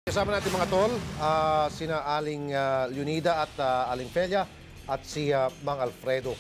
Kasama natin mga tol, sina Aling Leonida at Aling Felia at si Mang Alfredo.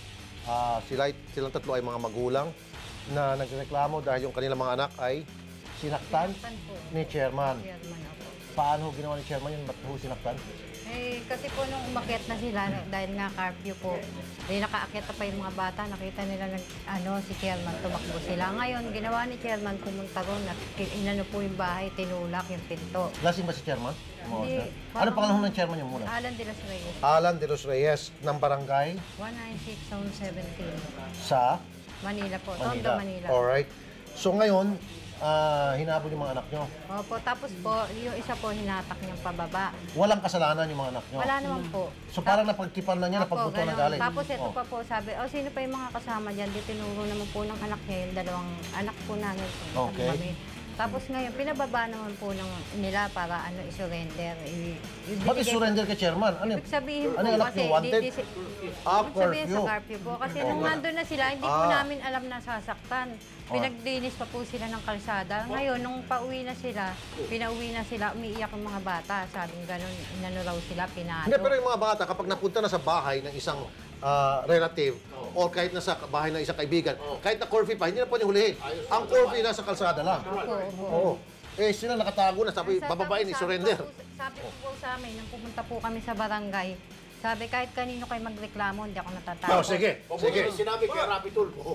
Silang tatlo ay mga magulang na nagreklamo dahil yung kanilang mga anak ay sinaktan ni Chairman. Paano ginawa ni Chairman yun? Ba't ho sinaktan? Eh, kasi po nung umakyat na sila, dahil nga curfew po, nakaakyat na pa yung mga bata, nakita nila si Chairman, tumakbo sila. Ngayon, ginawa ni Chairman, pumunta ron, inano po yung bahay, tinulak yung pinto. Lasing ba si Chairman? Hindi. Ano pangalan ng Chairman yung muna? Alan de los Reyes. Alan de los Reyes ng barangay 196 Zone 17. sa Manila po, Tondo, Manila. Manila. Alright. So ngayon, hinabol yung mga anak nyo. Opo, tapos po, yung isa po hinatak niyang pababa. Walang kasalanan yung mga anak nyo. Wala naman po. So parang napagtipan na niya, napagbuto na ganon. galing. Tapos ito pa po sabi, sino pa yung mga kasama dyan? Di tinuro naman po ng anak niya, yung dalawang anak po namin. Okay. Kami. Tapos ngayon, pinababa naman po nila para i-surrender. Ba't i-surrender kay Chairman? Ano Ibig sabihin po, ano yung anak kasi nyo? Wanted? ibig sabihin sa Curfew. curfew po. Kasi nung nandun na sila, hindi po namin alam na sasaktan. Pinagdinis pa po sila ng kalsada. Ngayon, nung pauwi na sila, pinauwi na sila, umiiyak yung mga bata. Sabing gano'n, inano raw sila, pinano. Hindi, pero yung mga bata, kapag napunta na sa bahay ng isang relative o kahit na sa bahay ng isang kaibigan, kahit na curfew pa, hindi na po niya hulihin. Ang curfew nasa kalsada lang. Oo. Eh, sila nakatago na, sabi, bababain, i-surrender. Sabi po sa amin, nung pumunta po kami sa barangay, sabi, kahit kanino kayo magreklamo, hindi ako natatakot. Sige. Sinabi kay Rapi Tulfo.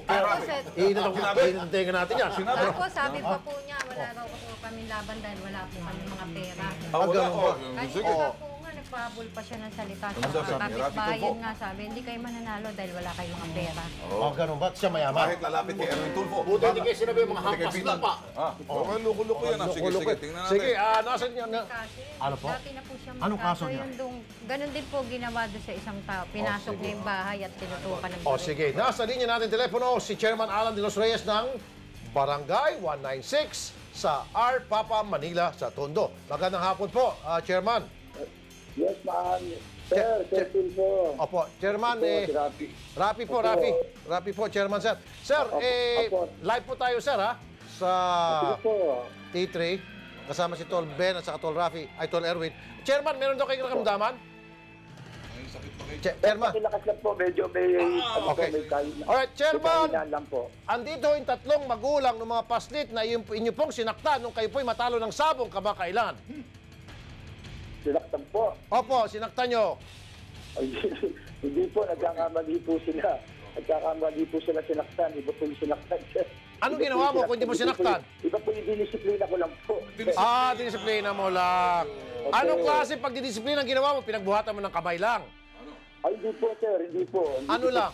Inintay ka natin yan. Tapos sabi pa po niya, wala raw po kami laban dahil wala po kami mga pera. Ganun ba? Kanina po nga, nagpahabol pa siya ng salita sa mga kapitbahayan nga sabi, hindi kayo mananalo dahil wala kayong mga pera. Ganun ba? Siya mayaman. Bakit lalapit kay Erwin Tulfo? Buti hindi kayo sinabi yung mga hampas na pa. Okay, luko-luko yan. Sige, tingnan natin. Sige, nasan niya? Ano po? Dati na po siya Anong kaso niya? Ganun din po ginawa doon sa isang tao. Pinasok niya yung bahay at tinutukan ng Sige. Nasa linya natin telepono si Chairman Alan de los Reyes ng Barangay 196 sa R. Papa, Manila sa Tondo. Magandang hapon po, Chairman. Yes, ma'am. Sir, Tulfo. Opo, Chairman, Si Rapi. Rapi po, Chairman, sir. Sir, Opo. live po tayo, sir, ha? Sa Sige po. T3, kasama si Tol Ben at saka Tol Rafi, ay Tol Erwin. Chairman, meron daw kayong nakamdaman? Chairman. Lakas lang po, medyo may... Okay. May kain. Alright, Chairman. May lang po. Andito yung tatlong magulang ng mga paslit na inyo pong sinaktan nung kayo po'y matalo ng sabong kamakailan. Sinaktan po. Opo, sinaktan nyo. Ay, hindi po, nagkakamali po sila. Nagkakamali po sila sinaktan. Iba po yung sinaktan, sir. Anong ginawa mo kung hindi mo sinaktan? Iba po yung dinisiplina ko lang po. Disiplina mo lang. Anong klase pagdidisiplina ang ginawa mo? Pinagbuhatan mo ng kamay lang. Ay, hindi po, sir. Hindi po. Ano lang?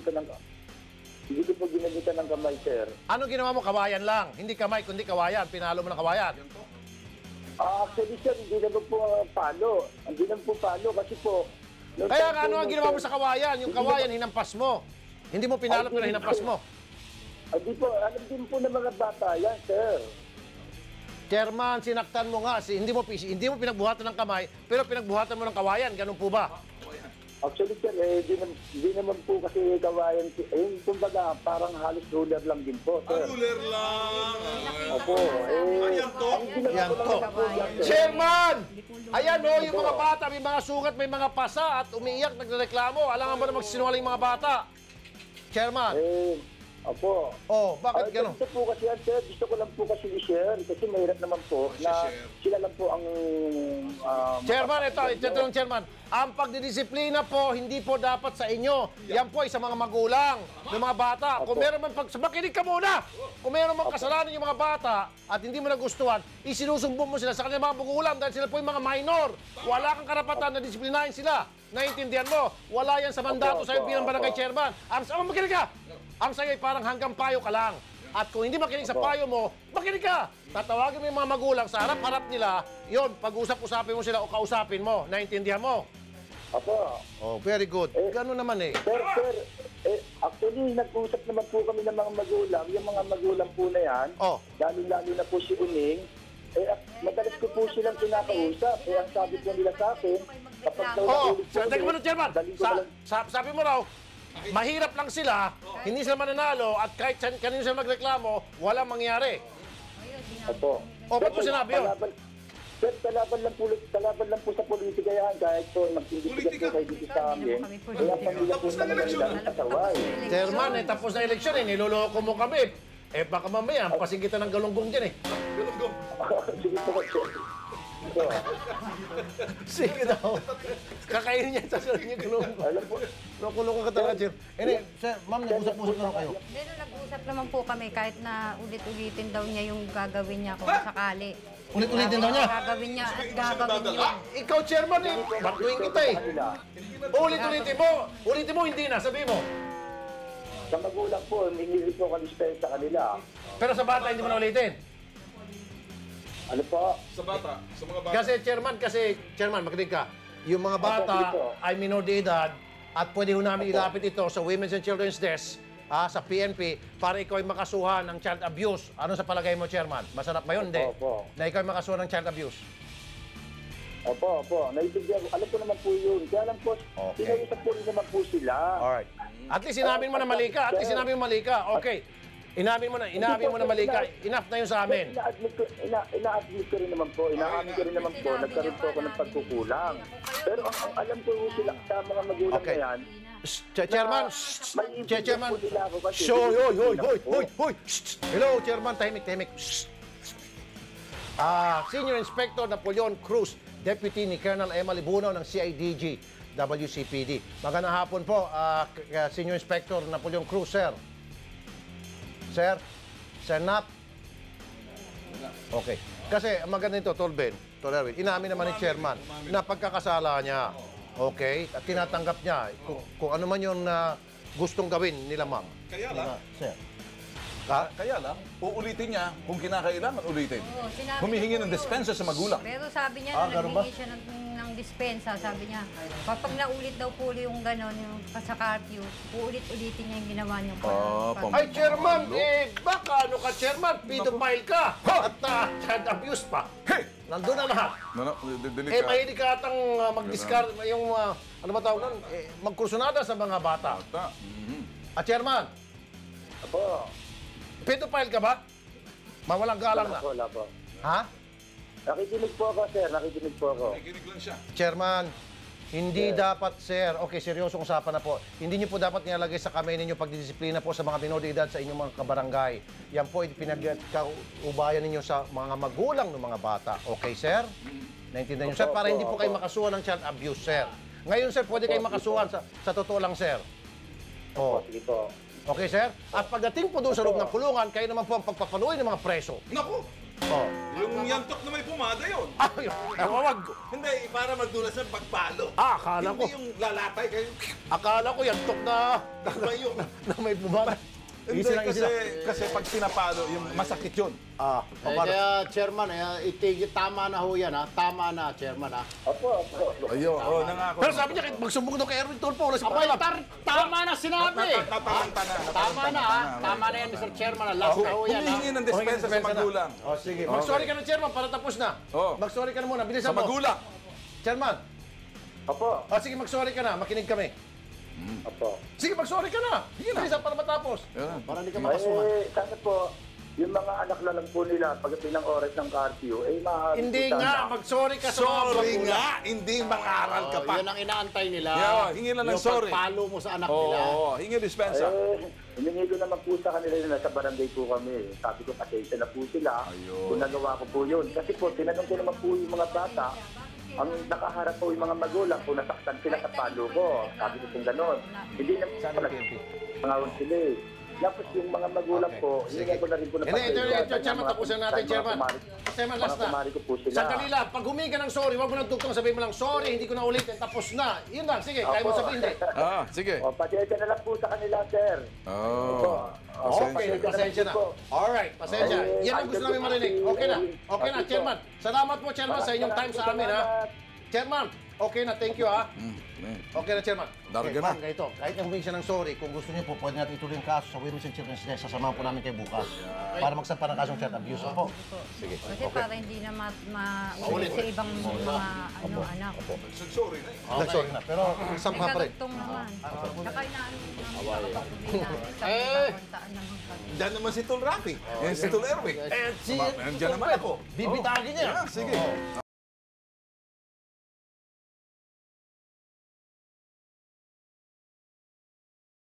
Hindi ko po ginagitan ng kamay, sir. Anong ginawa mo? Kawayan lang. Hindi kamay, kundi kawayan. Pinalo mo ng kawayan. Actually, sir, hindi naman po palo. Hindi naman po palo kasi po... Kaya nga, ano ang ginawa mo sa kawayan? Yung kawayan, hinampas mo. Hindi mo pinalo, pero hinampas mo. Hindi po, alam din po ng mga bata yan, sir. Chairman, sinaktan mo nga. Hindi mo pinagbuhatan ng kamay, pero pinagbuhatan mo ng kawayan. Ganun po ba? Actually, sir, di naman po kasi kawayan. Kumbaga, parang halos ruler lang din po, sir. Ruler lang. Opo. Yan to. Chairman! Ayan o, yung mga bata, may mga sugat, may mga pasa at umiiyak, nagreklamo. Alam mo na magsinungaling mga bata. Chairman. Opo. Bakit gano'n? Gusto po kasi yan, sir. Gusto ko lang po kasi i-share kasi mahirap naman po na sila lang po ang... Chairman, ito yung chairman. Ang pagdidisiplina po, hindi po dapat sa inyo. Yan po ay sa mga magulang ng mga bata. Kung meron man makinig ka muna. Kung meron man kasalanan yung mga bata at hindi mo nagustuhan, isinusumbong mo sila sa kanilang mga magulang dahil sila po yung mga minor. Wala kang karapatan na disiplinahin sila. Naiintindihan mo? Wala yan sa mandato sa'yo bilang barangay chairman. Makinig ka! Ang sa'yo ay parang hanggang payo ka lang. At kung hindi makinig sa payo mo, makinig ka! Tatawagin mo yung mga magulang sa harap-harap nila, yon pag-usap-usapin mo sila o kausapin mo. Naintindihan mo? Opo. Very good. Gano'n naman eh. Sir, actually, nag-usap naman po kami ng mga magulang. Yung mga magulang po na yan, lalo-lalo na po si Uning, madalas ko po silang kinakausap. Ang sabi po nila sa akin, kapag Chairman, sabi mo raw, mahirap lang sila, hindi sila mananalo, at kahit kanino sila magreklamo, walang mangyari. Opo. Ba't mo sinabi yun? Sir, kalaban lang po sa politika yan. Kahit po mag-investigat po kayo dito sa amin. Kaya pamilya po naman ang kasaway. Chairman, tapos na eleksyon eh. Niloloko mo kami. Eh, baka mamaya, pasingitan ng galunggong dyan eh. Sige po, sir. Ito. Sige daw. Kakainin niya, sasarin niya galunggong. Alam po, Loko-loko ka talaga, Chair. Sir, ma'am, nag-usap-usap na kayo. Hindi, nag-usap naman po kami kahit na ulit-ulitin daw niya yung gagawin niya kung sakali. Ulit-ulitin daw niya? Gagawin niya at gagawin niya. Ikaw, Chairman eh. Bakuin kita eh. Ulitin mo, hindi na. Sabi mo. sa magulang po, hingi po kami sa kanila. Pero sa bata, hindi mo na ulitin. Ano po? Sa bata, sa mga bata. Kasi, Chairman, makinig ka. Yung mga bata ay minor de edad at pwede ho namin ilapit ito sa Women's and Children's Desk sa PNP para ikaw ay makasuhan ng child abuse. Ano sa palagay mo, Chairman? Masarap ba yun? Hindi. Opo. Na ikaw ay makasuhan ng child abuse. Opo. Naibigyan ko. Alam ko naman po yun. Kaya lang po, Okay. pinausap po rin naman po sila. Alright. At least sinabi mo na mali ka. Okay. Inamin mo na mali ka. Enough na yun sa amin. Ina-admit ko rin naman po. Ina-admit ko rin naman po. Nagkaroon po ako ng pagkukulang. Pero ang alam ko sila sa mga magulang Okay. na yan, Chairman, may ibigay Chairman. po nila ako kasi. Hoy. Hello, Chairman. Tahimik. Senior Inspector Napoleon Cruz, Deputy ni Colonel Emma Libunaw ng CIDG, WCPD. Magandang hapon po, Senior Inspector Napoleon Cruz, sir. Sir Nap. Okay. Kasi ang maganda nito, Tol Erwin, inamin naman ni Chairman na pagkakasala niya. Okay? At tinatanggap niya kung ano man yung gustong gawin nila, ma'am. Kaya lang, Sir. kaya lang, uulitin niya kung kinakailangan ulitin. Oo, sinabi Humihingi niya ng po dispensa sa magulang. Pero sabi niya, ganun ba? naghingi siya ng dispensa. Sabi niya, kapag naulit daw po yung gano'n, yung sa curfew, uulit-ulitin niya yung ginawa niya. Ay, Chairman, baka ano ka, Chairman? Pedophile ka! At child abuse pa. Hey! Nandun na lahat. Delika. Mahilig ka atang mag-discard, yung, ano ba tawag nun? Magkursunada sa mga bata. Chairman, Apo. pedophile ka ba? Mawalang galang na. Wala po. Ha? Nakikinig po ako, sir. Nakikinig po ako. Nakikinig lang siya. Chairman, hindi dapat, sir, okay, seryosong usapan na po. Hindi niyo po dapat nilalagay sa kamay ninyo pagdidisiplina po sa mga minor de edad sa inyong mga kabarangay. Yan po, pinagkaubayan ninyo sa mga magulang ng mga bata. Okay, sir? Naintindihan niyo, sir? Para hindi po kayo makasuhan ng child abuse, sir. Ngayon, sir, pwede kayo makasuhan sa totoo lang, sir. Oh. Sige po. Okay, sir? At pagdating po doon sa loob ng kulungan, kayo naman po ang pagpapaluin ng mga preso. Naku! Oh. Yung yantok na may pumada yun. Wag. Hindi, para magdulas ng pagpalo. Akala ko. Hindi yung lalatay kayo. Akala ko yan, tok na may bumaba. Hindi, kasi pag sinapalo, yung masakit yun. Kaya, Chairman, itigit, tama na ho yan, ha? Tama na, Chairman, ha? Opo. Ayun, nangako. Pero sabi niya, kahit magsumbong daw kay Erwin Tulfo, wala si Abay, Palam. tama na sinabi! Natalanta na. Tama na, ha? Tama na yan, Mr. Chairman, ha? Last na ho yan, ha? Humihingi ng dispensa sa magulang. Oh, sige. Mag-sorry ka na, Chairman, para tapos na. Oh. Mag-sorry ka na muna, Sa bilisan mo. magulang. Chairman, Opo. sige, mag-sorry ka na, makinig kami. Opo. Sige, mag-sorry ka na. Bilisan para matapos. Yan. Para hindi ka makasuhan. Sana po, yung mga anak na lang po nila, pagdating ng oras ng curfew, maaari Hindi po sana. nga, mag-sorry ka sa mga Sorry magulang. nga, hindi mangaral ka pa. Yun ang inaantay nila. Yeah, hingi lang ng sorry. Yung pagpalo mo sa anak nila. Oo, hingi dispensa. Humingi ko naman po sa kanila na nasa barangay po kami. Sabi ko, pasensya na po sila. Ayun. Kung nagawa ko po yun. Kasi po, tinanong ko naman po yung mga bata, ang nakaharap po yung mga magulang kung nasaktan sila sa palo ko. Sabi ko kung gano'n. Hindi naman Sana pala PNP. mga sila eh. Tapos yung mga magulang Okay. po, Sige. hindi ko na rin po Hindi, napasensya. ito, Chairman, tapusin natin, Chairman. Chairman, last na. kumari ko po sila. Sandali lang, pag humingi ka ng sorry, huwag mo nang tugtong, sabihin mo lang, sorry, hindi ko na ulitin, tapos na. Yun lang, sige, kaya mo Opo. sabihin, hindi. Sige. O, pasensya na lang po sa kanila, sir. Okay, pasensya na. Alright, pasensya. Yan ang gusto namin marinig. Okay na, Chairman. Salamat po, Chairman, sa inyong time sa amin, ha. Chairman, okay na, thank you, ha. Okay na, Chairman. Darga na. Ma'am, ganito, kahit na humingi siya ng sorry, kung gusto niyo po, pwede natin ituloy yung kaso sa Women's and Children's Desk. Sasamahan po namin kayo bukas. Para magsampa ng kasong child abuse po. Sige. Kasi para hindi na maulit sa ibang mga anak. Sorry na. Nag-sorry na, pero sampa May pa rin. karugtong naman. Saka inaano namin nakapag-uwi namin. Sabi babangtaan naman kami. Diyan naman si Tol Rafi. Si Tol Erwin. Eh, si... Nandiyan naman ako. Bibitagin niya. Sige.